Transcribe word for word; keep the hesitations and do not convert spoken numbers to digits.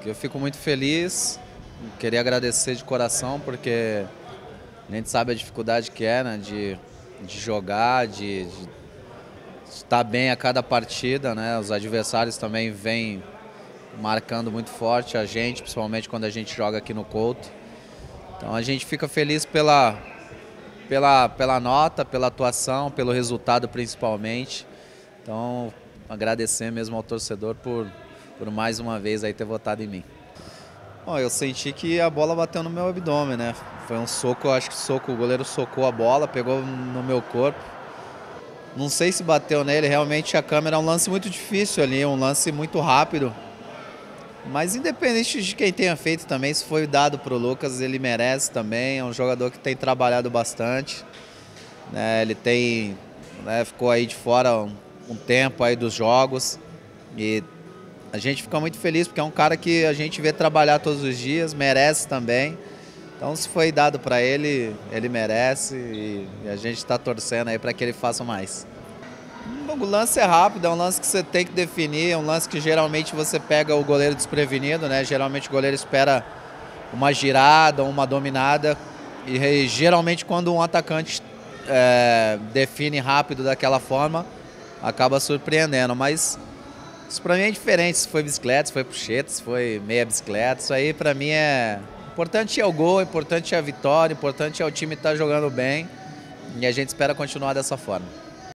Eu fico muito feliz, queria agradecer de coração, porque a gente sabe a dificuldade que é, né, de, de jogar, de, de estar bem a cada partida, né? Os adversários também vêm marcando muito forte a gente, principalmente quando a gente joga aqui no Couto. Então a gente fica feliz pela, pela, pela nota, pela atuação, pelo resultado principalmente. Então agradecer mesmo ao torcedor por, por mais uma vez aí ter votado em mim. Bom, eu senti que a bola bateu no meu abdômen, né? Foi um soco, acho que soco, o goleiro socou a bola, pegou no meu corpo. Não sei se bateu nele, realmente a câmera é um lance muito difícil ali, um lance muito rápido. Mas independente de quem tenha feito também, se foi dado para o Lucas, ele merece também. É um jogador que tem trabalhado bastante, né? Ele tem, né, ficou aí de fora um, um tempo aí dos jogos e a gente fica muito feliz porque é um cara que a gente vê trabalhar todos os dias, merece também. Então se foi dado para ele, ele merece e a gente está torcendo aí para que ele faça mais. O lance é rápido, é um lance que você tem que definir, é um lance que geralmente você pega o goleiro desprevenido, né? Geralmente o goleiro espera uma girada, uma dominada e geralmente quando um atacante é, define rápido daquela forma, acaba surpreendendo, mas isso pra mim é diferente, se foi bicicleta, se foi puxeta, se foi meia bicicleta, isso aí pra mim é... Importante é o gol, importante é a vitória, importante é o time estar jogando bem e a gente espera continuar dessa forma.